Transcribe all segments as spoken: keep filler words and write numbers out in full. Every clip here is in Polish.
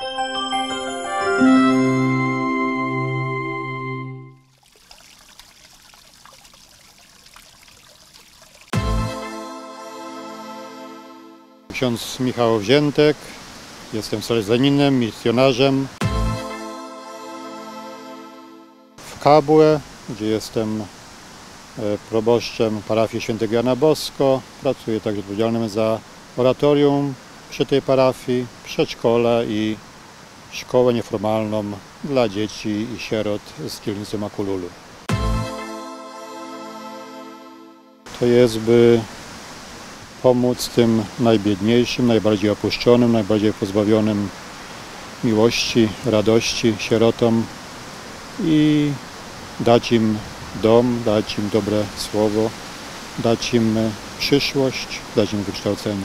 Ksiądz Michał Wziętek, jestem salezjaninem, misjonarzem w Kabłę, gdzie jestem proboszczem parafii Świętego Jana Bosko. Pracuję także odpowiedzialnym za oratorium przy tej parafii, przedszkole i szkołę nieformalną dla dzieci i sierot z dzielnicy Makululu. To jest, by pomóc tym najbiedniejszym, najbardziej opuszczonym, najbardziej pozbawionym miłości, radości, sierotom i dać im dom, dać im dobre słowo, dać im przyszłość, dać im wykształcenie.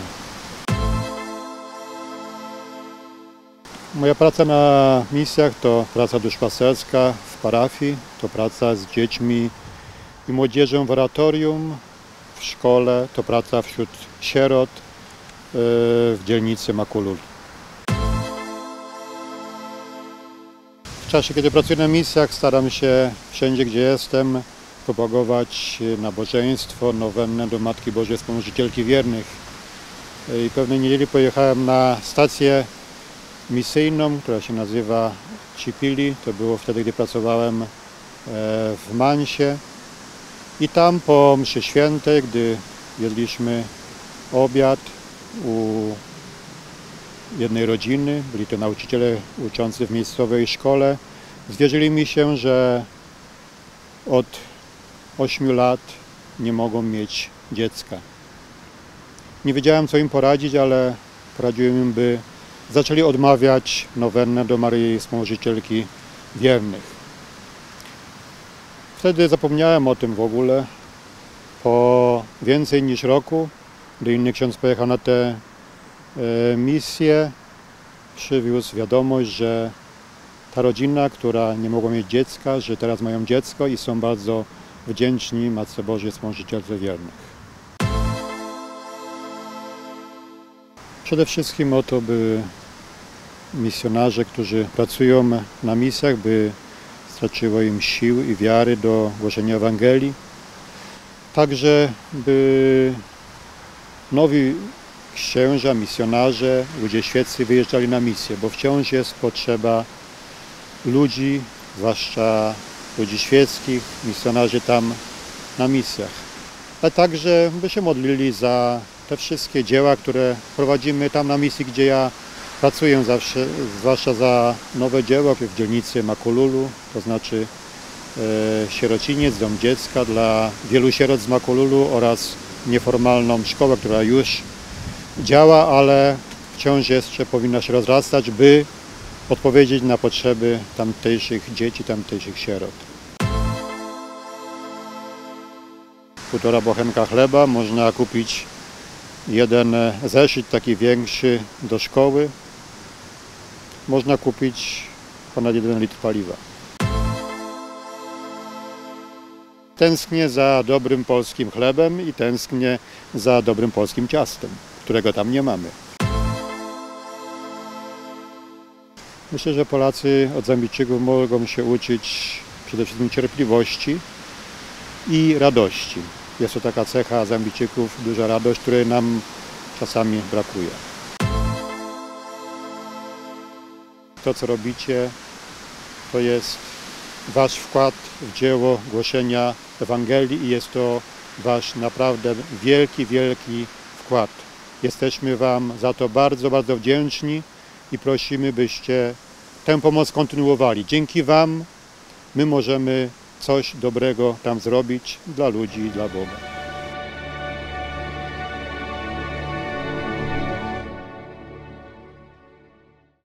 Moja praca na misjach to praca duszpasterska w parafii, to praca z dziećmi i młodzieżą w oratorium, w szkole, to praca wśród sierot w dzielnicy Makululu. W czasie, kiedy pracuję na misjach, staram się wszędzie, gdzie jestem, propagować nabożeństwo, nowennę do Matki Bożej Wspomożycielki Wiernych. I pewnej niedzieli pojechałem na stację misyjną, która się nazywa Chipili. To było wtedy, gdy pracowałem w Mansie. I tam po mszy świętej, gdy jedliśmy obiad u jednej rodziny, byli to nauczyciele uczący w miejscowej szkole, zwierzyli mi się, że od ośmiu lat nie mogą mieć dziecka. Nie wiedziałem, co im poradzić, ale poradziłem im, by zaczęli odmawiać nowennę do Maryi Wspomożycielki Wiernych. Wtedy zapomniałem o tym w ogóle. Po więcej niż roku, gdy inny ksiądz pojechał na tę e, misję, przywiózł wiadomość, że ta rodzina, która nie mogła mieć dziecka, że teraz mają dziecko i są bardzo wdzięczni Matce Bożej Wspomożycielce Wiernych. Przede wszystkim o to, by misjonarze, którzy pracują na misjach, by starczyło im sił i wiary do głoszenia Ewangelii. Także by nowi księża, misjonarze, ludzie świeccy wyjeżdżali na misję, bo wciąż jest potrzeba ludzi, zwłaszcza ludzi świeckich, misjonarzy tam na misjach. A także by się modlili za te wszystkie dzieła, które prowadzimy tam na misji, gdzie ja pracuję zawsze, zwłaszcza za nowe dzieło w dzielnicy Makululu, to znaczy e, sierociniec, dom dziecka dla wielu sierot z Makululu oraz nieformalną szkołę, która już działa, ale wciąż jeszcze powinna się rozrastać, by odpowiedzieć na potrzeby tamtejszych dzieci, tamtejszych sierot. Półtora bochenka chleba, można kupić jeden zeszyt taki większy do szkoły. Można kupić ponad jeden litr paliwa. Tęsknię za dobrym polskim chlebem i tęsknię za dobrym polskim ciastem, którego tam nie mamy. Myślę, że Polacy od Zambijczyków mogą się uczyć przede wszystkim cierpliwości i radości. Jest to taka cecha Zambijczyków, duża radość, której nam czasami brakuje. To, co robicie, to jest wasz wkład w dzieło głoszenia Ewangelii i jest to wasz naprawdę wielki, wielki wkład. Jesteśmy wam za to bardzo, bardzo wdzięczni i prosimy, byście tę pomoc kontynuowali. Dzięki wam my możemy coś dobrego tam zrobić dla ludzi i dla Boga.